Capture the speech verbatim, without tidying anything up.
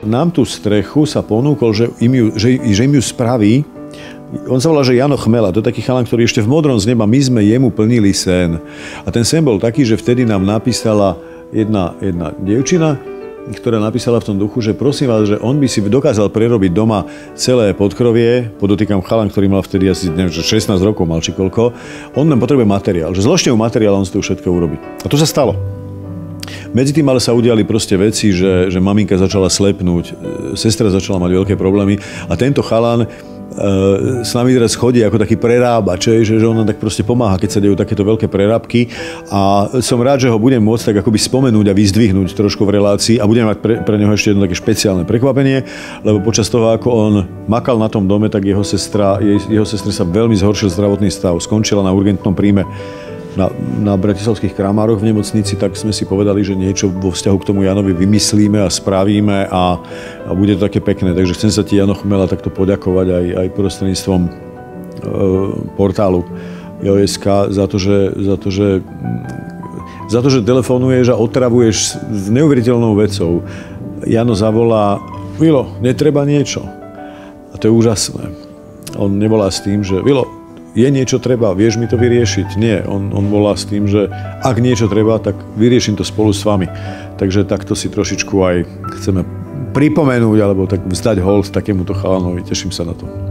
nám tú strechu sa ponúkol, že im ju, že, že im ju spraví. On sa volá, že Jano Chmela, to je taký chalan, ktorý ešte v Modrom z neba, my sme jemu plnili sen. A ten sen bol taký, že vtedy nám napísala jedna, jedna dievčina, ktorá napísala v tom duchu, že prosím vás, že on by si dokázal prerobiť doma celé podkrovie, podotýkam chalan, ktorý mal vtedy asi neviem, šestnásť rokov mal či koľko, on len potrebuje materiál, že zložte mu materiál a on si to všetko urobí. A to sa stalo. Medzi tým ale sa udiali proste veci, že, že maminka začala slepnúť, sestra začala mať veľké problémy a tento chalan s nami teraz chodí ako taký prerábač, že, že on nám tak proste pomáha, keď sa dejú takéto veľké prerábky a som rád, že ho budem môcť tak akoby spomenúť a vyzdvihnúť trošku v relácii a budem mať pre, pre neho ešte jedno také špeciálne prekvapenie, lebo počas toho, ako on makal na tom dome, tak jeho sestra, jej, jeho sestre sa veľmi zhoršil zdravotný stav, skončila na urgentnom príjme na, na bratislavských Kramároch v nemocnici, tak sme si povedali, že niečo vo vzťahu k tomu Janovi vymyslíme a spravíme a, a bude to také pekné. Takže chcem sa ti, Jano Chmela, takto poďakovať aj, aj prostredníctvom e, portálu jo bodka es ká za to, že, za to, že, za to, že telefonuješ a otravuješ s neuveriteľnou vecou. Jano zavolá, Vilo, netreba niečo. A to je úžasné. On nevolá s tým, že Vilo, je niečo treba, vieš mi to vyriešiť? Nie, on, on volá s tým, že ak niečo treba, tak vyrieším to spolu s vami. Takže takto si trošičku aj chceme pripomenúť, alebo tak vzdať hold takémuto chalanovi. Teším sa na to.